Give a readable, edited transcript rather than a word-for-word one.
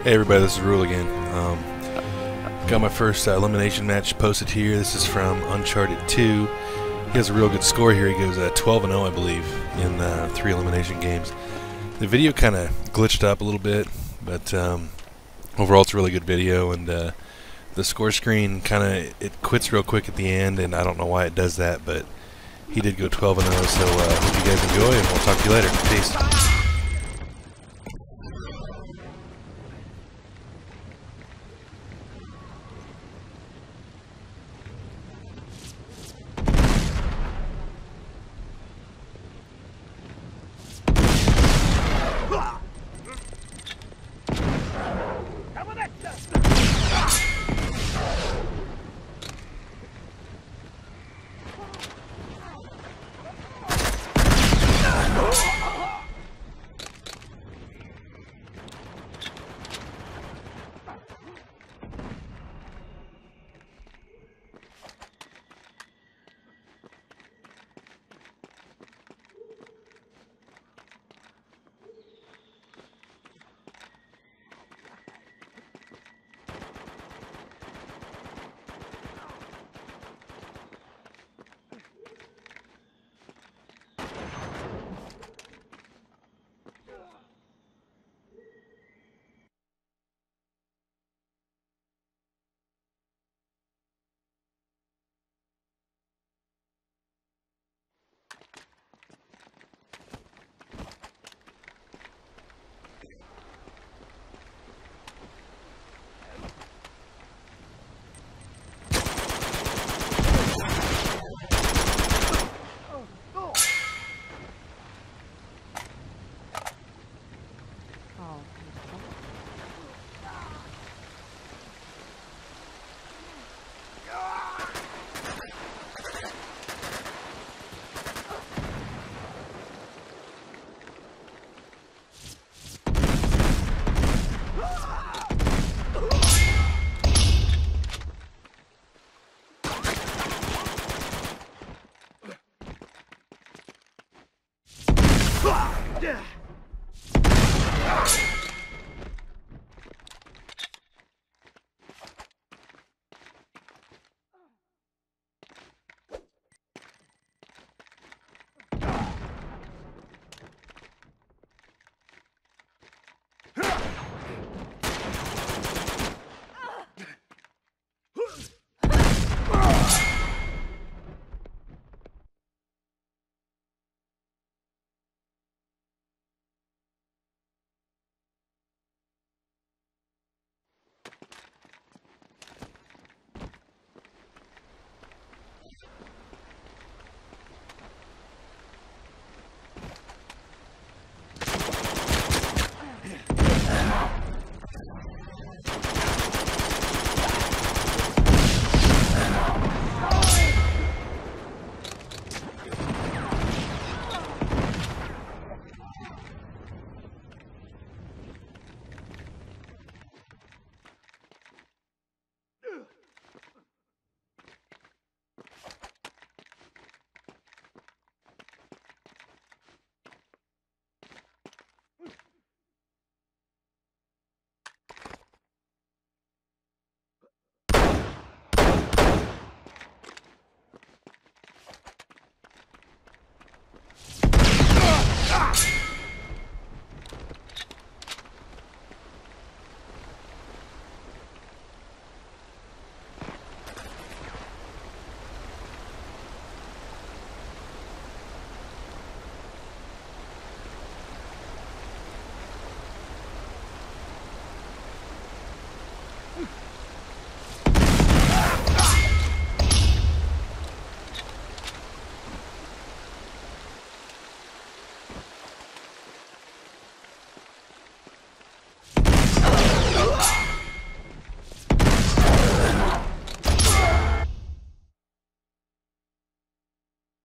Hey everybody, this is Rule again. Got my first elimination match posted here. This is from Uncharted 2. He has a real good score here. He goes 12-0, I believe, in 3 elimination games. The video kind of glitched up a little bit, but overall it's a really good video. And the score screen it quits real quick at the end, and I don't know why it does that, but he did go 12-0. So hope you guys enjoy, and we'll talk to you later. Peace.